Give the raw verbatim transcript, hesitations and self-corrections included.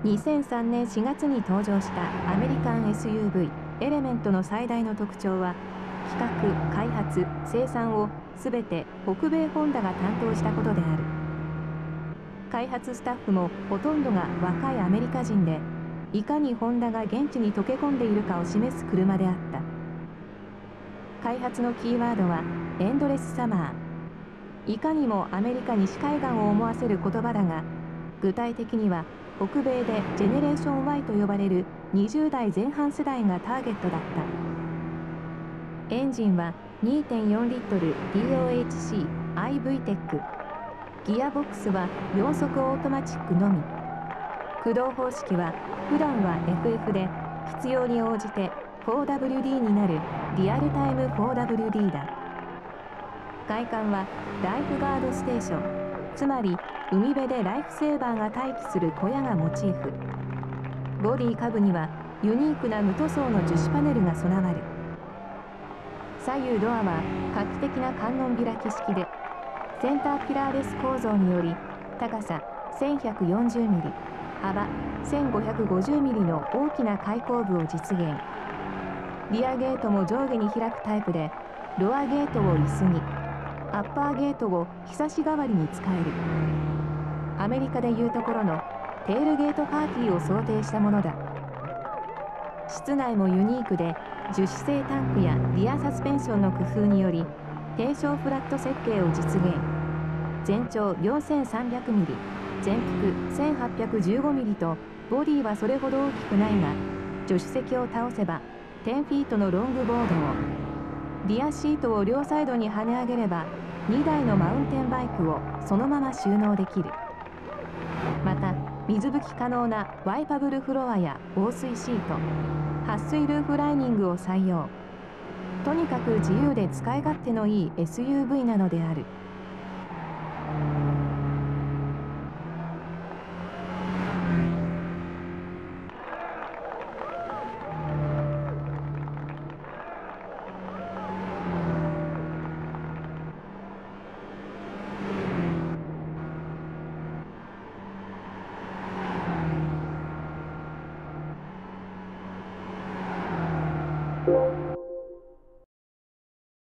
にせんさんねんしがつに登場したアメリカン エスユーブイ エレメントの最大の特徴は、企画、開発、生産をすべて北米ホンダが担当したことである。開発スタッフもほとんどが若いアメリカ人で、いかにホンダが現地に溶け込んでいるかを示す車であった。開発のキーワードはエンドレスサマー。いかにもアメリカ西海岸を思わせる言葉だが、具体的には北米でジェネレーション ワイ と呼ばれるにじゅうだいぜん半世代がターゲットだった。エンジンは にてんよんリットル ディーオーエイチシー アイブイテック。ギアボックスはよん速オートマチックのみ。駆動方式は普段は エフエフ で必要に応じて フォーダブリューディー になるリアルタイム フォーダブリューディー だ。外観はライフガードステーション、つまり海辺でライフセーバーが待機する小屋がモチーフ。ボディ下部にはユニークな無塗装の樹脂パネルが備わる。左右ドアは画期的な観音開き式で、センターピラーレス構造により高させんひゃくよんじゅうミリ、幅せんごひゃくごじゅうミリの大きな開口部を実現。リアゲートも上下に開くタイプで、ロアゲートを椅子に、アッパーゲートをひさし代わりに使える。アメリカでいうところのテールゲートパーティーを想定したものだ。室内もユニークで、樹脂製タンクやリアサスペンションの工夫により低床フラット設計を実現。全長 よんせんさんびゃくミリ、全幅 せんはっぴゃくじゅうごミリとボディはそれほど大きくないが、助手席を倒せばじゅうフィートのロングボードを、リアシートを両サイドに跳ね上げればにだいのマウンテンバイクをそのまま収納できる。また水拭き可能なワイパブルフロアや防水シート、撥水ルーフライニングを採用。とにかく自由で使い勝手のいい エスユーブイ なのである。